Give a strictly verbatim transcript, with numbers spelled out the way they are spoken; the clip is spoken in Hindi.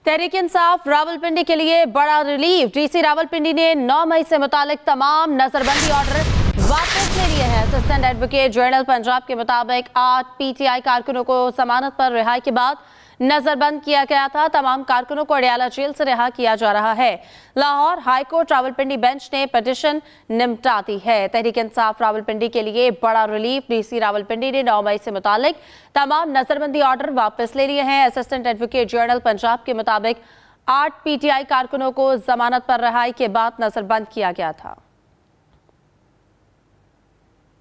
तहरीक इंसाफ रावलपिंडी के लिए बड़ा रिलीफ। डीसी रावलपिंडी ने नौ मई से मुतालिक तमाम नजरबंदी ऑर्डर वापस ले लिए हैं। असिस्टेंट एडवोकेट जनरल पंजाब के मुताबिक आठ पीटीआई कारकुनों को जमानत पर रिहाई के बाद नजरबंद किया गया था। तमाम कारकुनों को अडियाला जेल से रिहा किया जा रहा है। लाहौर हाईकोर्ट रावलपिंडी बेंच ने पिटीशन निपटा दी है। तहरीक इंसाफ रावलपिंडी के लिए बड़ा रिलीफ। डीसी रावलपिंडी ने नौ मई से मुतालिक तमाम नजरबंदी ऑर्डर वापस ले लिए हैं। असिस्टेंट एडवोकेट जनरल पंजाब के मुताबिक आठ पीटीआई कारकुनों को जमानत पर रिहाई के बाद नजरबंद किया गया था।